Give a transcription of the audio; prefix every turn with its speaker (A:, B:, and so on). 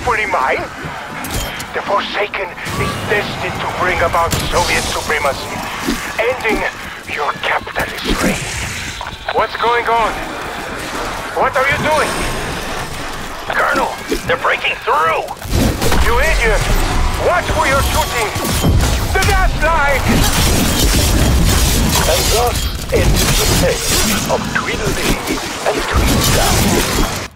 A: rightfully mine. The Forsaken is destined to bring about Soviet supremacy, ending your capitalist reign. What's going on? What are you doing?
B: Colonel, they're breaking through!
A: You idiot! Watch where you're shooting! The gas line!
C: And thus ends the tale of Tweedledee and Tweedledum.